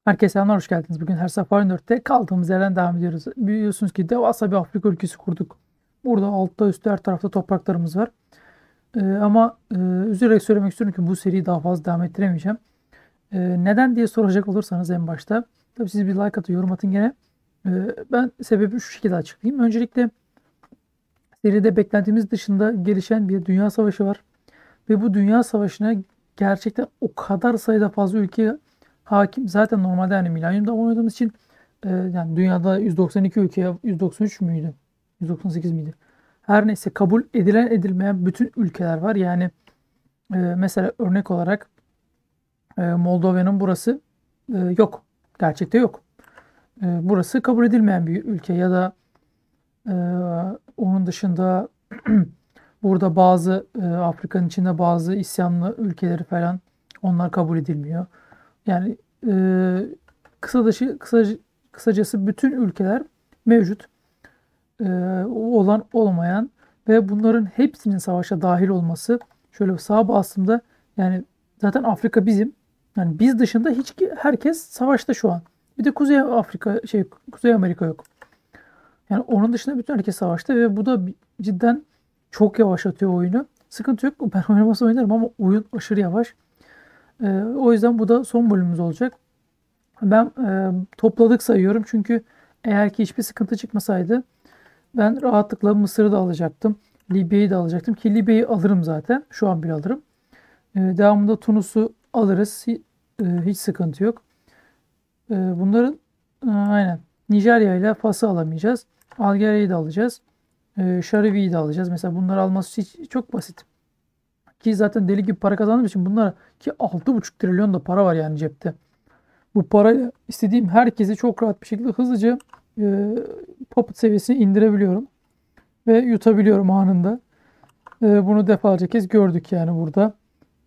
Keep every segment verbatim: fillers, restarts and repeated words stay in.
Herkese selamlar, hoş geldiniz. Bugün her sefer dörtte kaldığımız yerden devam ediyoruz. Biliyorsunuz ki devasa bir Afrika ülkesi kurduk. Burada altta üstte her tarafta topraklarımız var. Ee, ama e, üzülerek söylemek istiyorum ki bu seriyi daha fazla devam ettiremeyeceğim. Ee, neden diye soracak olursanız en başta. Tabii siz bir like atın, yorum atın gene. Ee, ben sebebi şu şekilde açıklayayım. Öncelikle seride beklentimiz dışında gelişen bir dünya savaşı var. Ve bu dünya savaşına gerçekten o kadar sayıda fazla ülke hakim. Zaten normalde yani milenyumda oynadığımız için e, yani dünyada yüz doksan iki ülkeye yüz doksan üç müydü? yüz doksan sekiz miydi? Her neyse kabul edilen edilmeyen bütün ülkeler var. Yani e, mesela örnek olarak e, Moldova'nın burası e, yok. Gerçekte yok. E, burası kabul edilmeyen bir ülke ya da e, onun dışında burada bazı e, Afrika'nın içinde bazı isyanlı ülkeleri falan onlar kabul edilmiyor. Yani e, kısadışı, kısaca, kısacası bütün ülkeler mevcut. E, olan olmayan ve bunların hepsinin savaşa dahil olması şöyle sağ bastığımda yani zaten Afrika bizim. Yani biz dışında hiç herkes savaşta şu an. Bir de Kuzey Afrika şey Kuzey Amerika yok. Yani onun dışında bütün herkes savaşta ve bu da cidden çok yavaşlatıyor oyunu. Sıkıntı yok. Ben oynaması oynarım ama oyun aşırı yavaş. Ee, o yüzden bu da son bölümümüz olacak. Ben e, topladık sayıyorum çünkü eğer ki hiçbir sıkıntı çıkmasaydı ben rahatlıkla Mısır'ı da alacaktım. Libya'yı da alacaktım ki Libya'yı alırım zaten. Şu an bile alırım. Ee, devamında Tunus'u alırız. Hi- e, hiç sıkıntı yok. Ee, bunların e, aynen Nijerya ile Fas'ı alamayacağız. Algerya'yı da alacağız. Ee, Şarivi'yi de alacağız. Mesela bunları alması hiç, çok basit. Ki zaten deli gibi para kazandığım için bunlar ki altı buçuk trilyon da para var yani cepte. Bu parayla istediğim herkesi çok rahat bir şekilde hızlıca e, poput seviyesine indirebiliyorum. Ve yutabiliyorum anında. E, bunu defalarca kez gördük yani burada.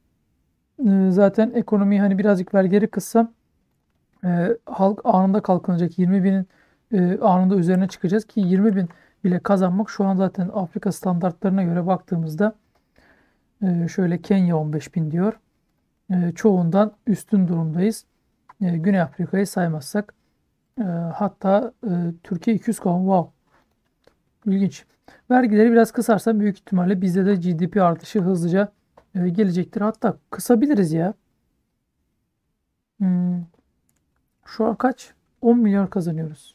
E, zaten ekonomiyi hani birazcık vergileri kıssam e, halk anında kalkınacak. yirmi binin e, anında üzerine çıkacağız ki yirmi bin bile kazanmak şu an zaten Afrika standartlarına göre baktığımızda e, şöyle Kenya on beş bin diyor. E, çoğundan üstün durumdayız. E, Güney Afrika'yı saymazsak. E, hatta e, Türkiye iki yüz kavim. Wow. İlginç. Vergileri biraz kısarsam büyük ihtimalle bizde de G D P artışı hızlıca e, gelecektir. Hatta kısabiliriz ya. Hmm, şu an kaç? on milyar kazanıyoruz.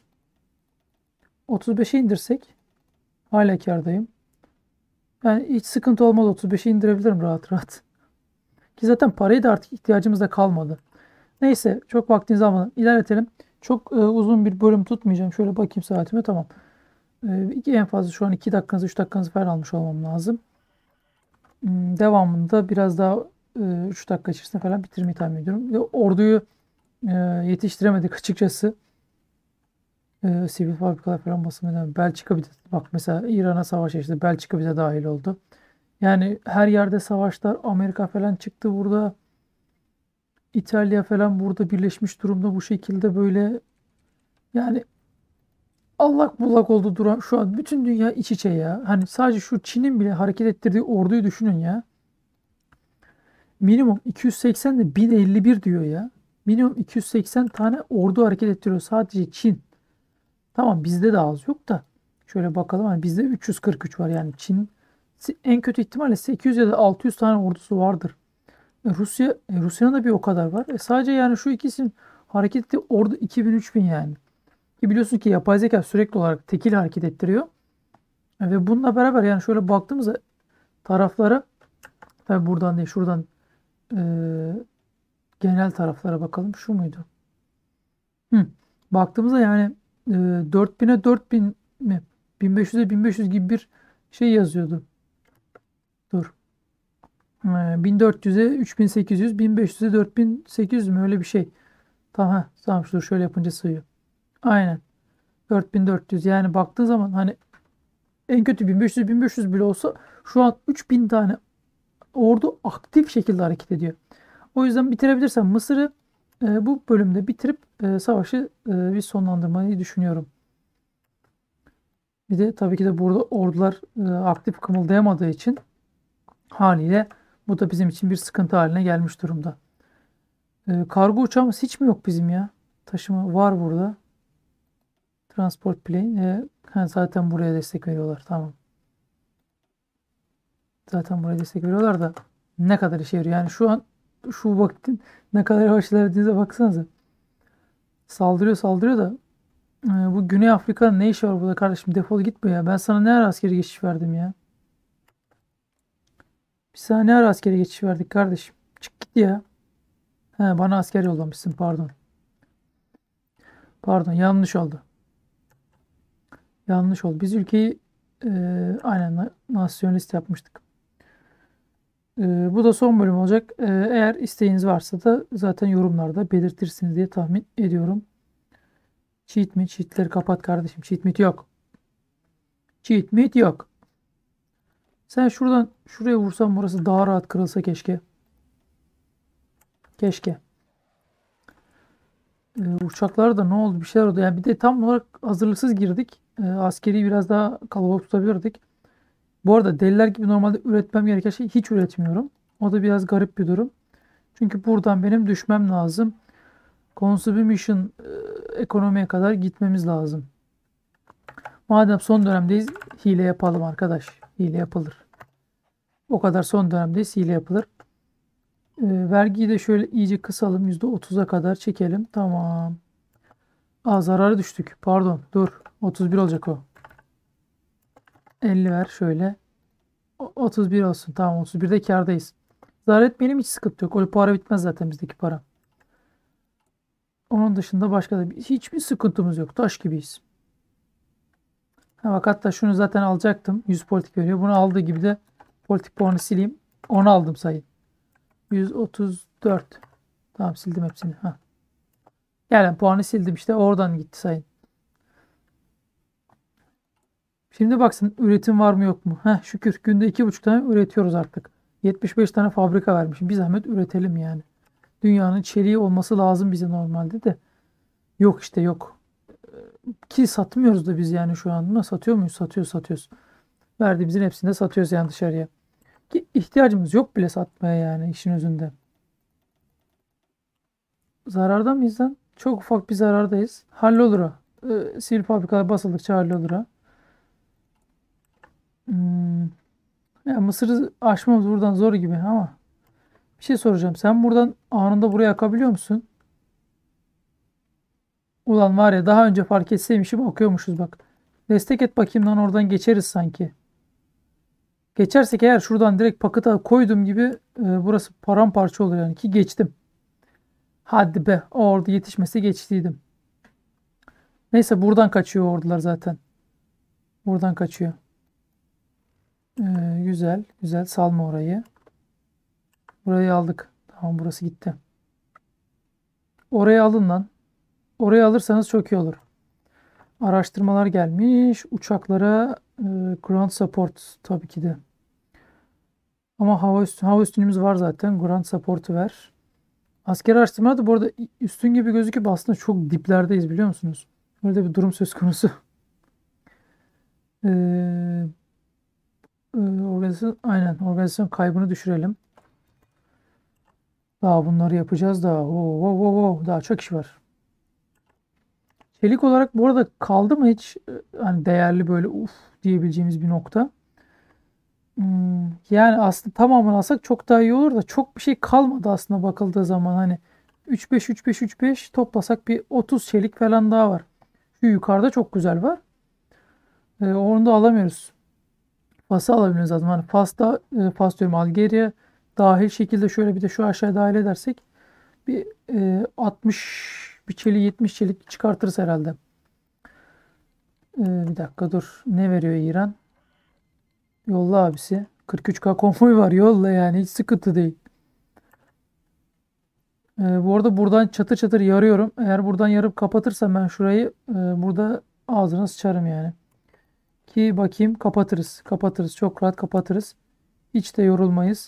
otuz beşe indirsek hala kârdayım. Yani hiç sıkıntı olmaz. otuz beşe indirebilirim rahat rahat. Ki zaten parayı da artık ihtiyacımız da kalmadı. Neyse çok vaktinizi almadan ilerletelim. Çok e, uzun bir bölüm tutmayacağım. Şöyle bakayım saatime, tamam. E, iki, en fazla şu an iki dakikanızı üç dakikanızı falan almış olmam lazım. Hmm, devamında biraz daha e, üç dakika içerisinde falan bitirmeyi tahmin ediyorum. Ve orduyu e, yetiştiremedik açıkçası. E, sivil fabrikalar falan basımı. Belçika bir de, bak mesela İran'a savaş açtı. Belçika bize dahil oldu. Yani her yerde savaşlar. Amerika falan çıktı burada. İtalya falan burada birleşmiş durumda bu şekilde böyle. Yani allak bullak oldu duran şu an bütün dünya iç içe ya. Hani sadece şu Çin'in bile hareket ettirdiği orduyu düşünün ya. Minimum iki yüz seksen de bin elli bir diyor ya. Minimum iki yüz seksen tane ordu hareket ettiriyor sadece Çin. Tamam bizde de az yok da. Şöyle bakalım hani bizde üç yüz kırk üç var yani Çin en kötü ihtimalle sekiz yüz ya da altı yüz tane ordusu vardır. E, Rusya e, Rusya'nın da bir o kadar var. E, sadece yani şu ikisinin hareket ettiği ordu iki bin üç bin yani. Ki biliyorsun ki yapay zeka sürekli olarak tekil hareket ettiriyor. E, ve bununla beraber yani şöyle baktığımızda taraflara, tabii buradan değil şuradan, e, genel taraflara bakalım. Şu muydu? Hı. Baktığımızda yani e, dört bine dört bin mi? bin beş yüze bin beş yüz gibi bir şey yazıyordu. Dur. E, bin dört yüze üç bin sekiz yüz, bin beş yüze dört bin sekiz yüz mü öyle bir şey. Tamam, heh, tamam dur şöyle yapınca sığıyor. Aynen. dört bin dört yüz yani baktığın zaman hani en kötü bin beş yüz bin beş yüz bile olsa şu an üç bin tane ordu aktif şekilde hareket ediyor. O yüzden bitirebilirsem Mısır'ı e, bu bölümde bitirip e, savaşı e, bir sonlandırmayı düşünüyorum. Bir de tabii ki de burada ordular e, aktif kımıldayamadığı için haliyle bu da bizim için bir sıkıntı haline gelmiş durumda. E, kargo uçağımız hiç mi yok bizim ya? taşıma var burada. Transport plane. E, ha, zaten buraya destek veriyorlar. Tamam. Zaten buraya destek veriyorlar da ne kadar işe yarıyor. Yani şu an şu vaktin ne kadar yavaş ilerlediğinize baksanıza. Saldırıyor saldırıyor da e, bu Güney Afrika'nın ne işi var burada kardeşim? Defol gitme ya. Ben sana ne ara askeri geçiş verdim ya? Biz sana ne ara askeri geçiş verdik kardeşim? Çık git ya. He, bana asker yollamışsın pardon. Pardon yanlış oldu. Yanlış oldu. Biz ülkeyi e, aynen na- nasyonalist yapmıştık. E, bu da son bölüm olacak. E, eğer isteğiniz varsa da zaten yorumlarda belirtirsiniz diye tahmin ediyorum. Cheat mi? Cheat'leri kapat kardeşim. Cheat meat yok. Cheat meat yok. Sen şuradan şuraya vursan burası daha rahat kırılsa keşke. Keşke. E, uçaklar da ne oldu? Bir şeyler oldu. Yani bir de tam olarak hazırlıksız girdik. E, askeri biraz daha kalabalık tutabilirdik. Bu arada deliler gibi normalde üretmem gereken şeyi hiç üretmiyorum. O da biraz garip bir durum. Çünkü buradan benim düşmem lazım. Consumption e, ekonomiye kadar gitmemiz lazım. Madem son dönemdeyiz hile yapalım arkadaş. Hile yapılır. O kadar son dönemdeyiz hile yapılır. E, vergiyi de şöyle iyice kısalım. yüzde otuza kadar çekelim. Tamam. Aa, zarara düştük. Pardon dur. otuz bir olacak o. elli ver şöyle. O- otuz bir olsun. Tamam otuz birde kârdayız. Zarar etmeyelim hiç sıkıntı yok. O para bitmez zaten bizdeki para. Onun dışında başka da bir, hiçbir sıkıntımız yok. Taş gibiyiz. Ha bak hatta şunu zaten alacaktım. yüz politik veriyor. Bunu aldığı gibi de politik puanı sileyim. Onu aldım sayın. yüz otuz dört. Tamam sildim hepsini. Ha. Yani puanı sildim işte. Oradan gitti sayın. Şimdi baksın üretim var mı yok mu? Heh, şükür günde iki buçuk tane üretiyoruz artık. yetmiş beş tane fabrika vermişim. Bir zahmet üretelim yani. Dünyanın çeliği olması lazım bize normalde de. Yok işte yok. Ki satmıyoruz da biz yani şu anda. Satıyor muyuz? Satıyoruz satıyoruz. Verdiğimizin hepsini de satıyoruz yani dışarıya. Ki ihtiyacımız yok bile satmaya yani işin özünde. Zararda mıyız lan? Çok ufak bir zarardayız. Hallolur o. Ee, sivil fabrikalar basıldıkça hallolur o. Hmm. Ya Mısır'ı aşmamız buradan zor gibi ama bir şey soracağım. Sen buradan anında buraya akabiliyor musun? Ulan var ya daha önce fark etseymişim okuyormuşuz bak. Destek et bakayım lan oradan geçeriz sanki. Geçersek eğer şuradan direkt paketa koydum gibi e, burası paramparça olur yani ki geçtim. Hadi be o orada yetişmesi geçtiydim. Neyse buradan kaçıyor ordular zaten. Buradan kaçıyor. Ee, güzel güzel salma orayı. Burayı aldık. Tamam burası gitti. Orayı alın lan. Orayı alırsanız çok iyi olur. Araştırmalar gelmiş. Uçaklara e, ground support tabii ki de. Ama hava üstü, hava üstünlüğümüz var zaten. Ground support'u ver. Asker araştırmalar da bu arada üstün gibi gözüküp aslında çok diplerdeyiz biliyor musunuz? Böyle bir durum söz konusu. Ee, e, organizasyon, aynen organizasyon kaybını düşürelim. Daha bunları yapacağız daha. Oo, oo, oo, oo. Daha çok iş var. Çelik olarak bu arada kaldı mı hiç e, hani değerli böyle uf diyebileceğimiz bir nokta? Hmm, yani aslında tamamını alsak çok daha iyi olur da çok bir şey kalmadı aslında bakıldığı zaman hani üç beş üç beş üç beş toplasak bir otuz çelik falan daha var. Şu yukarıda çok güzel var. Ee, onu da alamıyoruz. Fas'ı alabilmemiz lazım. Hani Fas'ta e, Fas diyorum Algeria dahil şekilde şöyle bir de şu aşağıya dahil edersek bir e, altmış bir çelik yetmiş çelik çıkartırız herhalde. Ee, bir dakika dur. Ne veriyor İran? Yolla abisi. kırk üç K konvoy var yolla yani hiç sıkıntı değil. Ee, bu arada buradan çatır çatır yarıyorum. Eğer buradan yarıp kapatırsam ben şurayı e, burada ağzına sıçarım yani. Ki bakayım kapatırız. Kapatırız. Çok rahat kapatırız. Hiç de yorulmayız.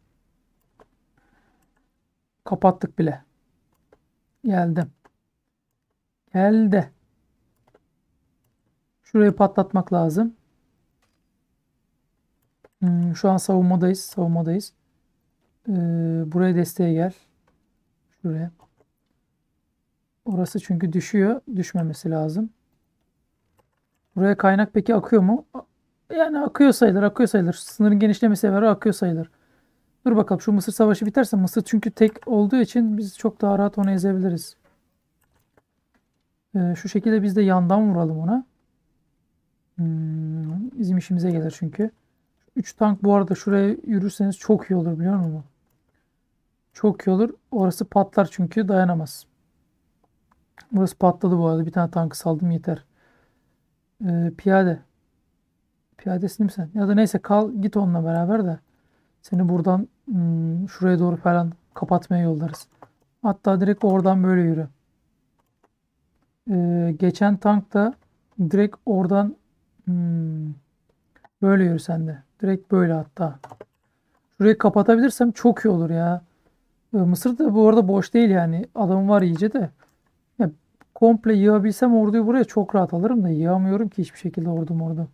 Kapattık bile. Geldim. Geldi. Şurayı patlatmak lazım. Hmm, şu an savunmadayız. Savunmadayız. Ee, buraya desteğe gel. Şuraya. Orası çünkü düşüyor. Düşmemesi lazım. Buraya kaynak peki akıyor mu? Yani akıyor sayılır, akıyor sayılır. Sınırın genişlemesi var, akıyor sayılır. Dur bakalım şu Mısır Savaşı biterse, Mısır çünkü tek olduğu için biz çok daha rahat onu ezebiliriz. Ee, şu şekilde biz de yandan vuralım ona. Hmm, bizim işimize gelir çünkü. üç tank bu arada şuraya yürürseniz çok iyi olur biliyor musun? Çok iyi olur. Orası patlar çünkü dayanamaz. Burası patladı bu arada. Bir tane tankı saldım yeter. Ee, piyade. Piyadesin mi sen? Ya da neyse kal git onunla beraber de. Seni buradan hmm, şuraya doğru falan kapatmaya yollarız. Hatta direkt oradan böyle yürü. Ee, geçen tank da direkt oradan hmm, böyle yürü sen de. Direkt böyle hatta. Şurayı kapatabilirsem çok iyi olur ya. Ee, Mısır da bu arada boş değil yani. Adam var iyice de. Ya, komple yığabilsem orduyu buraya çok rahat alırım da yığamıyorum ki hiçbir şekilde ordum orada.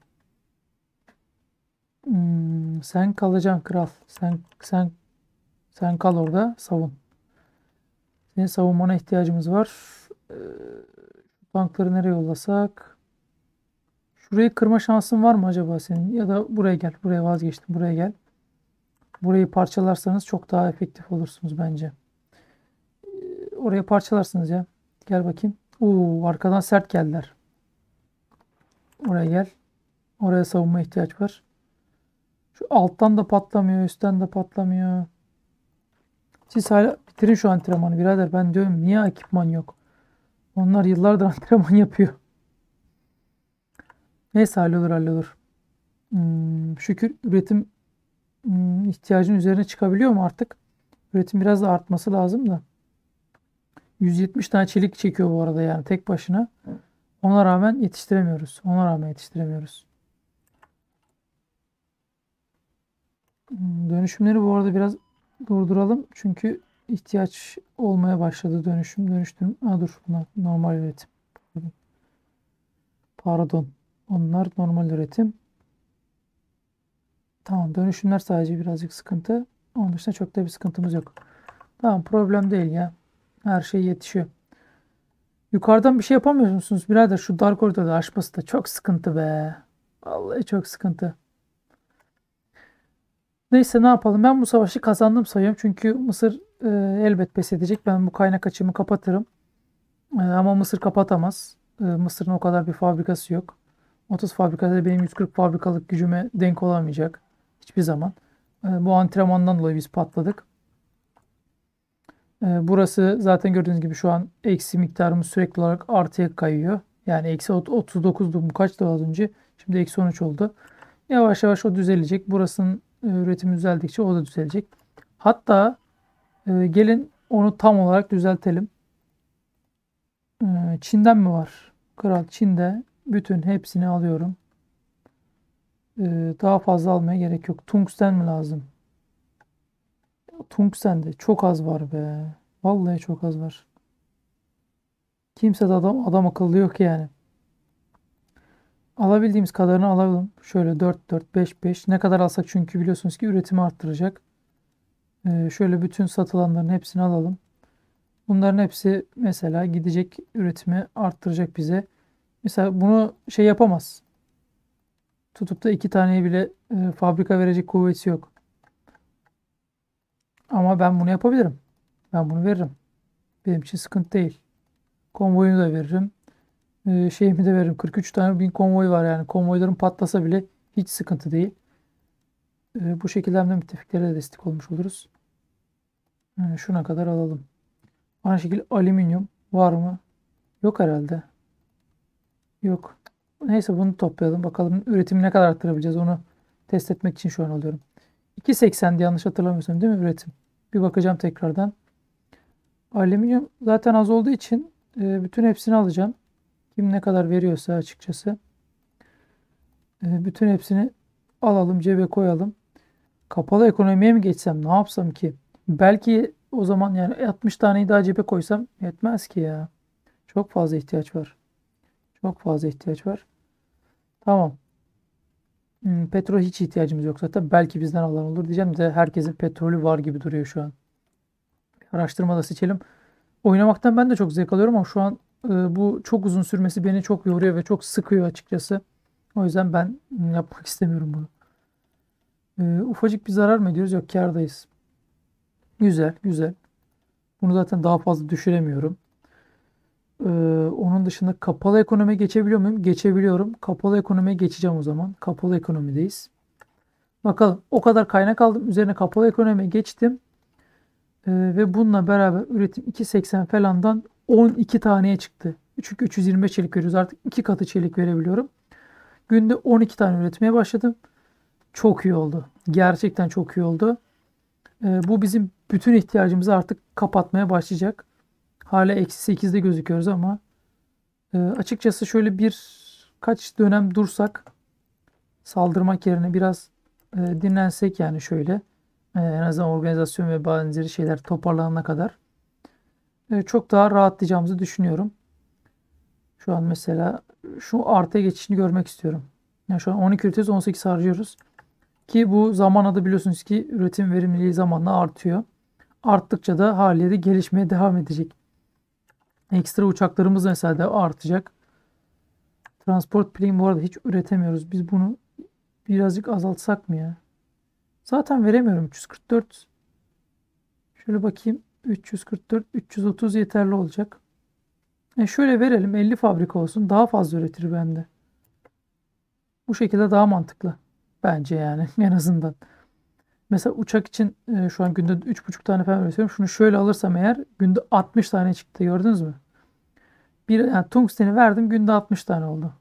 Hmm, sen kalacaksın kral. Sen sen sen kal orada savun. Senin savunmana ihtiyacımız var. Ee, Tankları nereye yollasak? Şurayı kırma şansın var mı acaba senin? Ya da buraya gel. Buraya vazgeçtim. Buraya gel. Burayı parçalarsanız çok daha efektif olursunuz bence. Orayı parçalarsınız ya. Gel bakayım. Oo, arkadan sert geldiler. Oraya gel. Oraya savunma ihtiyaç var. Şu alttan da patlamıyor, üstten de patlamıyor. Siz hala bitirin şu antrenmanı birader. Ben diyorum niye ekipman yok? Onlar yıllardır antrenman yapıyor. Neyse hallolur hallolur. Hmm, şükür üretim hmm, ihtiyacın üzerine çıkabiliyor mu artık? Üretim biraz da artması lazım da. yüz yetmiş tane çelik çekiyor bu arada yani tek başına. Ona rağmen yetiştiremiyoruz. Ona rağmen yetiştiremiyoruz. Hmm, Dönüşümleri bu arada biraz durduralım. Çünkü ihtiyaç olmaya başladı dönüşüm. Dönüştürüm. Aa dur bunlar normal üretim. Pardon. Onlar normal üretim. Tamam dönüşümler sadece birazcık sıkıntı. Onun dışında çok da bir sıkıntımız yok. Tamam problem değil ya. Her şey yetişiyor. Yukarıdan bir şey yapamıyor musunuz birader? Şu dar koridoru aşması da çok sıkıntı be. Vallahi çok sıkıntı. Neyse ne yapalım? Ben bu savaşı kazandım sayıyorum. Çünkü Mısır e, elbet pes edecek. Ben bu kaynak açığımı kapatırım. E, ama Mısır kapatamaz. E, Mısır'ın o kadar bir fabrikası yok. otuz fabrikada benim yüz kırk fabrikalık gücüme denk olamayacak. Hiçbir zaman. E, bu antrenmandan dolayı biz patladık. E, burası zaten gördüğünüz gibi şu an eksi miktarımız sürekli olarak artıya kayıyor. Yani eksi otuz dokuzdu bu kaçtı az önce. Şimdi eksi on üç oldu. Yavaş yavaş o düzelecek. Burasının e, üretimi düzeldikçe o da düzelecek. Hatta e, gelin onu tam olarak düzeltelim. E, Çin'den mi var? Kral Çin'de bütün hepsini alıyorum. E, daha fazla almaya gerek yok. Tungsten mi lazım? Tungsten de çok az var be. Vallahi çok az var. Kimse de adam, adam akıllı yok yani. Alabildiğimiz kadarını alalım. Şöyle dört dört beş beş ne kadar alsak çünkü biliyorsunuz ki üretimi arttıracak. E, şöyle bütün satılanların hepsini alalım. Bunların hepsi mesela gidecek üretimi arttıracak bize. Mesela bunu şey yapamaz. Tutup da iki taneyi bile e, fabrika verecek kuvveti yok. Ama ben bunu yapabilirim. Ben bunu veririm. Benim için sıkıntı değil. Konvoyunu da veririm. E, şeyimi de veririm. kırk üç tane bin konvoy var yani. Konvoyların patlasa bile hiç sıkıntı değil. E, bu şekilde hem de müttefiklere de destek olmuş oluruz. E, şuna kadar alalım. Aynı şekilde alüminyum var mı? Yok herhalde. Yok. Neyse bunu toplayalım. Bakalım üretimi ne kadar arttırabileceğiz onu test etmek için şu an alıyorum. iki seksendi yanlış hatırlamıyorsam değil mi üretim? Bir bakacağım tekrardan. Alüminyum zaten az olduğu için e, bütün hepsini alacağım. Kim ne kadar veriyorsa açıkçası. E, bütün hepsini alalım cebe koyalım. Kapalı ekonomiye mi geçsem ne yapsam ki? Belki o zaman yani altmış taneyi daha cebe koysam yetmez ki ya. Çok fazla ihtiyaç var. Çok fazla ihtiyaç var. Tamam. Hmm, petrol hiç ihtiyacımız yok zaten. Belki bizden alan olur diyeceğim de herkesin petrolü var gibi duruyor şu an. Araştırmada seçelim. Oynamaktan ben de çok zevk alıyorum ama şu an e, bu çok uzun sürmesi beni çok yoruyor ve çok sıkıyor açıkçası. O yüzden ben mm, yapmak istemiyorum bunu. E, ufacık bir zarar mı ediyoruz? Yok, kârdayız. Güzel, güzel. Bunu zaten daha fazla düşüremiyorum. E, Onun dışında kapalı ekonomiye geçebiliyor muyum? Geçebiliyorum. Kapalı ekonomiye geçeceğim o zaman. Kapalı ekonomideyiz. Bakalım, o kadar kaynak aldım. Üzerine kapalı ekonomiye geçtim. E, ve bununla beraber üretim iki virgül seksen falandan on iki taneye çıktı. Çünkü üç yüz yirmi beş çelik veriyoruz. Artık iki katı çelik verebiliyorum. Günde on iki tane üretmeye başladım. Çok iyi oldu. Gerçekten çok iyi oldu. Ee, bu bizim bütün ihtiyacımızı artık kapatmaya başlayacak. Hala eksi sekizde gözüküyoruz ama e, açıkçası şöyle bir kaç dönem dursak, saldırmak yerine biraz e, dinlensek, yani şöyle e, en azından organizasyon ve benzeri şeyler toparlanana kadar e, çok daha rahatlayacağımızı düşünüyorum. Şu an mesela şu artıya geçişini görmek istiyorum. Yani şu an on iki üretiyoruz, on sekiz harcıyoruz. Ki bu zamanla da biliyorsunuz ki üretim verimliliği zamanla artıyor. Arttıkça da haliyle de gelişmeye devam edecek. Ekstra uçaklarımız mesela de artacak. Transport plane bu arada hiç üretemiyoruz. Biz bunu birazcık azaltsak mı ya? Zaten veremiyorum üç yüz kırk dört. Şöyle bakayım. üç yüz kırk dört, üç yüz otuz yeterli olacak. E şöyle verelim, elli fabrika olsun. Daha fazla üretir bende. Bu şekilde daha mantıklı. Bence yani en azından. Mesela uçak için e, şu an günde üç buçuk tane falan üretiyorum. Şunu şöyle alırsam eğer günde altmış tane çıktı, gördünüz mü? Bir yani tungsteni verdim, günde altmış tane oldu.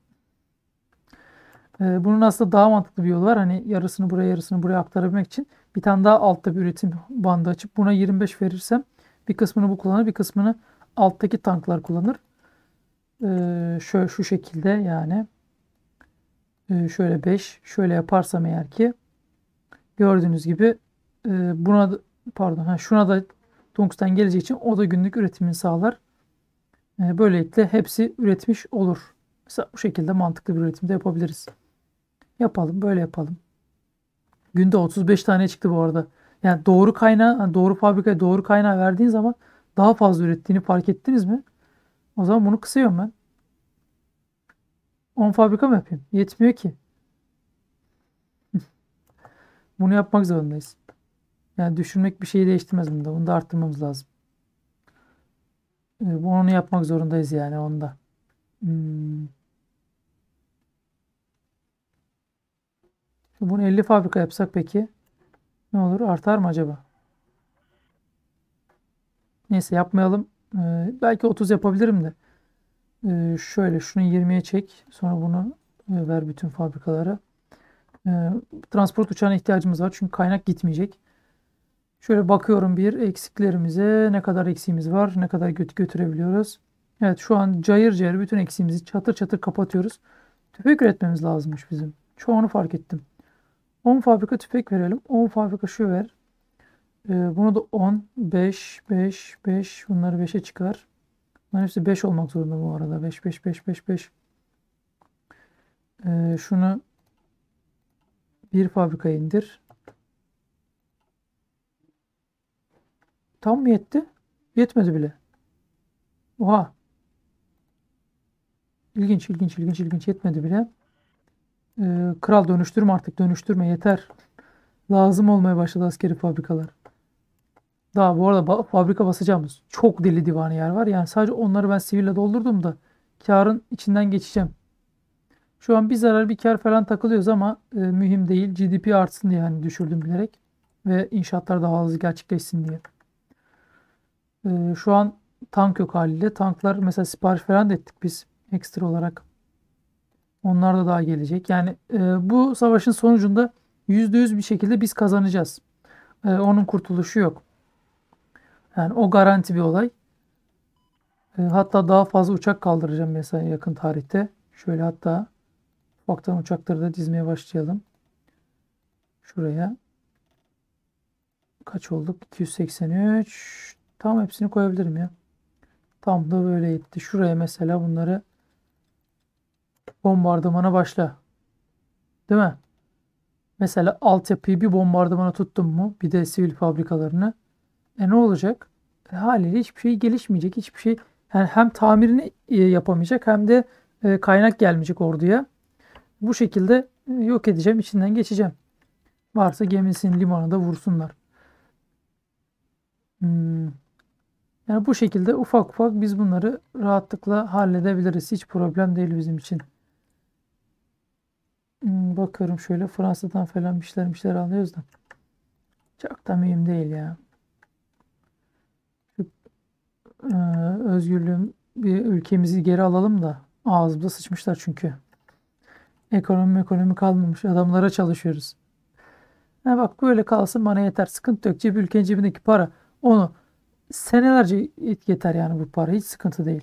E, bunun aslında daha mantıklı bir yolu var. Hani yarısını buraya yarısını buraya aktarabilmek için bir tane daha altta bir üretim bandı açıp buna yirmi beş verirsem bir kısmını bu kullanır, bir kısmını alttaki tanklar kullanır. E, şöyle şu şekilde yani e, şöyle beş şöyle yaparsam eğer ki gördüğünüz gibi e, buna da, pardon ha, şuna da tungsten geleceği için o da günlük üretimini sağlar. E, böylelikle hepsi üretmiş olur. Mesela bu şekilde mantıklı bir üretim de yapabiliriz. Yapalım, böyle yapalım. Günde otuz beş tane çıktı bu arada. Yani doğru kaynağı, hani doğru fabrikaya doğru kaynağı verdiğin zaman daha fazla ürettiğini fark ettiniz mi? O zaman bunu kısıyorum ben. on fabrika mı yapayım? Yetmiyor ki. Bunu yapmak zorundayız. Yani düşünmek bir şeyi değiştirmez bunda. Bunu da arttırmamız lazım. E, bunu yapmak zorundayız yani onda. Hmm. Bunu elli fabrika yapsak peki ne olur? Artar mı acaba? Neyse, yapmayalım. Ee, belki otuz yapabilirim de. Ee, şöyle şunu yirmiye çek. Sonra bunu e, ver bütün fabrikalara. Ee, Transport uçağına ihtiyacımız var. Çünkü kaynak gitmeyecek. Şöyle bakıyorum bir eksiklerimize. Ne kadar eksiğimiz var? Ne kadar göt götürebiliyoruz? Evet, şu an cayır cayır bütün eksiğimizi çatır çatır kapatıyoruz. Tüfek üretmemiz lazımmış bizim. Çoğunu fark ettim. on fabrika tüfek verelim. on fabrika şu ver. Ee, bunu da on, beş, beş, beş. Bunları beşe çıkar. Bunların hepsi beş olmak zorunda bu arada. beş, beş, beş, beş, beş. Ee, şunu bir fabrikaya indir. Tam mı yetti? Yetmedi bile. Oha. İlginç, ilginç, ilginç, ilginç. Yetmedi bile. Ee, kral dönüştürme artık. Dönüştürme yeter. Lazım olmaya başladı askeri fabrikalar. Daha bu arada ba- fabrika basacağımız çok deli divane yer var. Yani sadece onları ben siville doldurdum da karın içinden geçeceğim. Şu an bir zarar bir kar falan takılıyoruz ama e, mühim değil. G D P artsın diye hani düşürdüm bilerek. Ve inşaatlar daha hızlı gerçekleşsin diye. E, şu an tank yok haliyle. Tanklar mesela sipariş falan da ettik biz ekstra olarak. Onlar da daha gelecek. Yani e, bu savaşın sonucunda yüzde yüz bir şekilde biz kazanacağız. E, onun kurtuluşu yok. Yani o garanti bir olay. E, hatta daha fazla uçak kaldıracağım mesela yakın tarihte. Şöyle hatta ufaktan uçakları da dizmeye başlayalım. Şuraya. Kaç olduk? iki yüz seksen üç. Tam hepsini koyabilirim ya. Tam da böyle gitti. Şuraya mesela bunları bombardımana başla. Değil mi? Mesela altyapıyı bir bombardımana tuttum mu? Bir de sivil fabrikalarını. E ne olacak? E, haliyle hiçbir şey gelişmeyecek. Hiçbir şey yani hem tamirini e, yapamayacak hem de e, kaynak gelmeyecek orduya. Bu şekilde e, yok edeceğim, içinden geçeceğim. Varsa gemisinin limanı da vursunlar. Hmm. Yani bu şekilde ufak ufak biz bunları rahatlıkla halledebiliriz. Hiç problem değil bizim için. Hmm, bakıyorum şöyle Fransa'dan falan bir şeyler bir şeyler alıyoruz da. Çok da mühim değil ya. Şu, e, özgürlüğüm bir ülkemizi geri alalım da ağzımıza sıçmışlar çünkü. Ekonomi ekonomi kalmamış. Adamlara çalışıyoruz. Ha bak böyle kalsın bana yeter. Sıkıntı yok. Cep ülkenin cebindeki para onu senelerce yeter yani bu para. Hiç sıkıntı değil.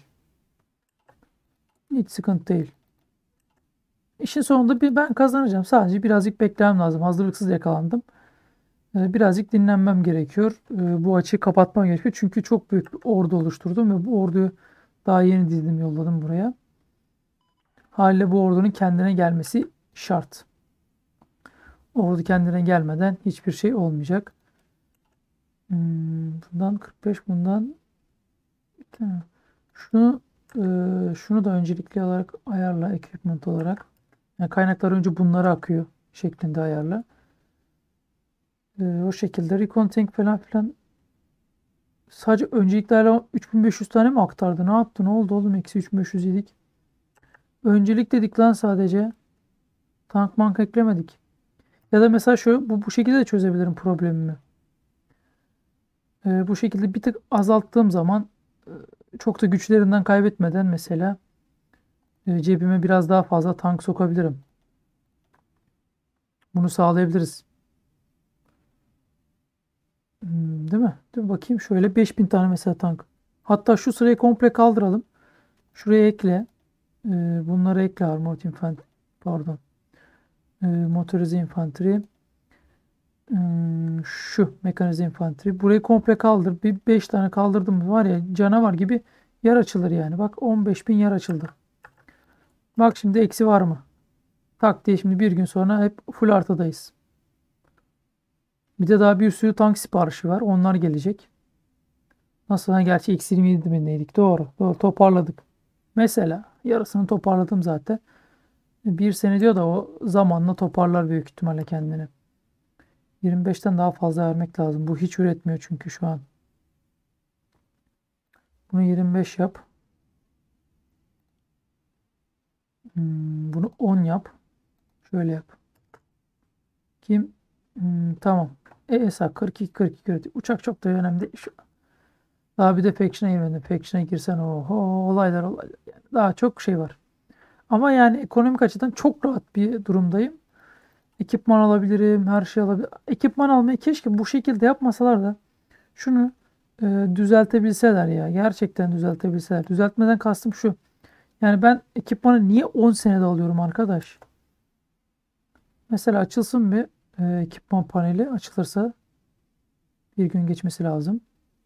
Hiç sıkıntı değil. İşin sonunda bir ben kazanacağım. Sadece birazcık beklemem lazım. Hazırlıksız yakalandım. Ee, Birazcık dinlenmem gerekiyor. Ee, Bu açığı kapatmam gerekiyor. Çünkü çok büyük bir ordu oluşturdum ve bu orduyu daha yeni dizdim yolladım buraya. Haliyle bu ordunun kendine gelmesi şart. Ordu kendine gelmeden hiçbir şey olmayacak. Hmm, bundan kırk beş bundan ha, şunu e, şunu da öncelikli olarak ayarla equipment olarak. Yani kaynaklar önce bunlara akıyor şeklinde ayarla. E, o şekilde Recon falan filan sadece önceliklerle üç bin beş yüz tane mi aktardı? Ne yaptı? Ne oldu oğlum? Eksi üç bin beş yüz yedik. Öncelik dedik lan sadece. Tank mank eklemedik. Ya da mesela şu bu, bu şekilde de çözebilirim problemimi. E, bu şekilde bir tık azalttığım zaman e, çok da güçlerinden kaybetmeden mesela e, cebime biraz daha fazla tank sokabilirim. Bunu sağlayabiliriz. Hmm, değil mi? Dur bakayım şöyle beş bin tane mesela tank. Hatta şu sırayı komple kaldıralım. Şuraya ekle. Ee, bunları ekle armored infantry. Pardon. Ee, motorize infantry. Hmm, şu mekanize infantry. Burayı komple kaldır. Bir beş tane kaldırdım mı var ya canavar gibi yer açılır yani. Bak on beş bin yer açıldı. Bak şimdi eksi var mı? Tak diye şimdi bir gün sonra hep full artıdayız. Bir de daha bir sürü tank siparişi var. Onlar gelecek. Nasıl? Ha, gerçi eksi yirmi yedi bindeydik. Doğru. Doğru. Toparladık. Mesela yarısını toparladım zaten. Bir sene diyor da o zamanla toparlar büyük ihtimalle kendini. yirmi beşten daha fazla vermek lazım. Bu hiç üretmiyor çünkü şu an. Bunu yirmi beş yap. Hmm, bunu on yap. Şöyle yap. Kim? Hmm, tamam. E S A kırk iki kırk iki üretiyor. Uçak çok da önemli değil şu an. Daha bir de Faction'a girmedin. Faction'a girsen oho olaylar olaylar. Yani daha çok şey var. Ama yani ekonomik açıdan çok rahat bir durumdayım. Ekipman alabilirim, her şey alabilirim. Ekipman almayı keşke bu şekilde yapmasalar da şunu e, düzeltebilseler ya. Gerçekten düzeltebilseler. Düzeltmeden kastım şu. Yani ben ekipmanı niye on senede alıyorum arkadaş? Mesela açılsın bir e, ekipman paneli açılırsa bir gün geçmesi lazım.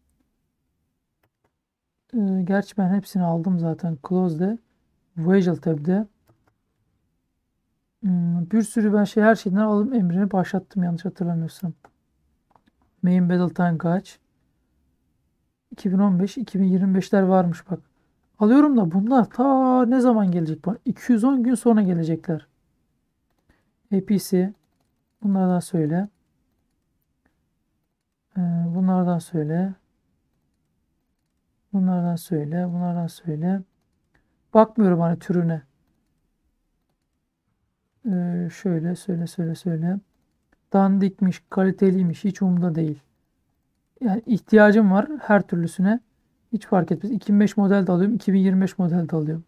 E, gerçi ben hepsini aldım zaten. Close'de, Visual tab'de. Hmm, bir sürü ben şey her şeyden aldım emrini başlattım yanlış hatırlamıyorsam. Main Battle Time kaç? iki bin on beş, iki bin yirmi beşler varmış bak. Alıyorum da bunlar ta ne zaman gelecek bana? iki yüz on gün sonra gelecekler. A P C bunlardan söyle. Ee, bunlardan söyle. Bunlardan söyle. Bunlardan söyle. Bakmıyorum hani türüne. Ee, şöyle söyle söyle söyle. Dandikmiş, kaliteliymiş hiç umurumda değil. Yani ihtiyacım var her türlüsüne. Hiç fark etmez. iki bin beş model de alıyorum. iki bin yirmi beş model de alıyorum.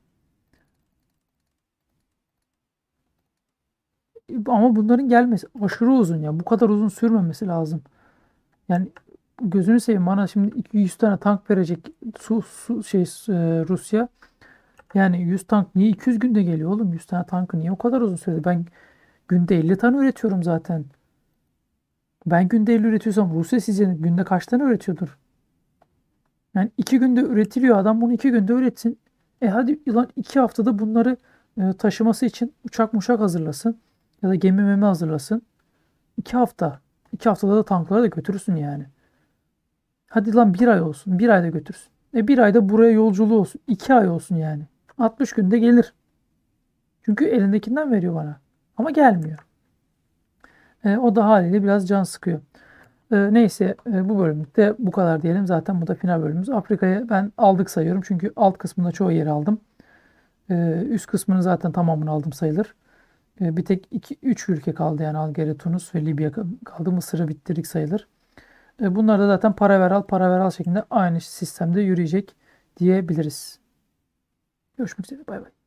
Ama bunların gelmesi aşırı uzun ya. Bu kadar uzun sürmemesi lazım. Yani gözünü seveyim bana şimdi iki yüz tane tank verecek su, su şey e, Rusya. Yani yüz tank niye iki yüz günde geliyor oğlum? yüz tane tankı niye o kadar uzun sürede? Ben günde elli tane üretiyorum zaten. Ben günde elli üretiyorsam Rusya sizce günde kaç tane üretiyordur? Yani iki günde üretiliyor adam bunu iki günde üretsin. E hadi lan iki haftada bunları e, taşıması için uçak muşak hazırlasın. Ya da gemi memi hazırlasın. İki hafta. İki haftada da tankları da götürürsün yani. Hadi lan bir ay olsun. Bir ayda götürsün. E bir ayda buraya yolculuğu olsun. iki ay olsun yani. altmış günde gelir. Çünkü elindekinden veriyor bana. Ama gelmiyor. E, o da haliyle biraz can sıkıyor. E, neyse e, bu bölümde bu kadar diyelim. Zaten bu da final bölümümüz. Afrika'yı ben aldık sayıyorum. Çünkü alt kısmında çoğu yeri aldım. E, üst kısmını zaten tamamını aldım sayılır. E, bir tek iki üç ülke kaldı yani Algerya, Tunus ve Libya kaldı. Mısır'ı bitirdik sayılır. E, bunlar da zaten para ver al para ver al şeklinde aynı sistemde yürüyecek diyebiliriz. Görüşmek üzere. Bay bay.